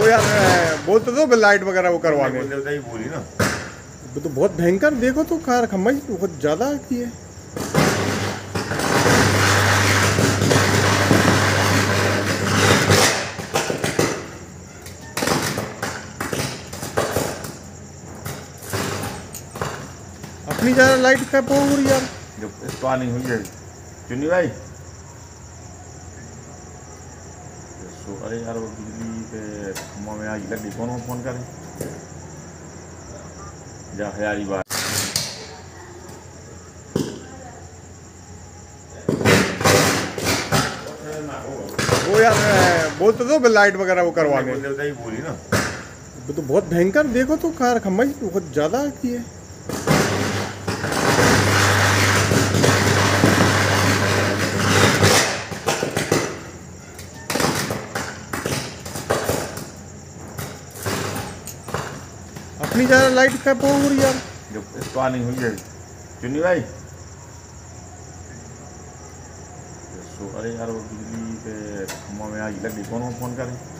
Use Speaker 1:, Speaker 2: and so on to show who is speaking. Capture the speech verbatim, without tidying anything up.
Speaker 1: वो यार बोलते तो बिल लाइट वगैरह वो करवा दें।
Speaker 2: ही बोली ना,
Speaker 1: वो तो बहुत भयंकर, देखो तो कार खम्मा ही बहुत ज़्यादा की है। अपनी ज़्यादा लाइट का पूरी यार
Speaker 2: जब इस्तेमाल नहीं हुई है चुन्नी भाई। सो अरे यार वो बिजली के खम्भा में आज लगी, कौन फोन करें जा हयारी बात।
Speaker 1: वो यार बोलते तो बिल लाइट वगैरह वो करवा दें।
Speaker 2: ही बोली ना,
Speaker 1: वो तो बहुत भयंकर, देखो तो कार खम्मा ही बहुत ज़्यादा की है। अपनी ज़्यादा लाइट का पूरी यार
Speaker 2: जब इस्तेमाल नहीं हुई है चुन्नी भाई। सो अरे यार वो बिजली के खम्भा में आज लगी, कौन फोन करें